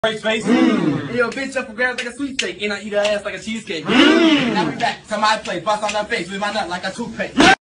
Face. Yo, bitch up for grabs like a sweepstake, and I eat her ass like a cheesecake. Now we back to my place, bust on her face with my nut like a toothpaste.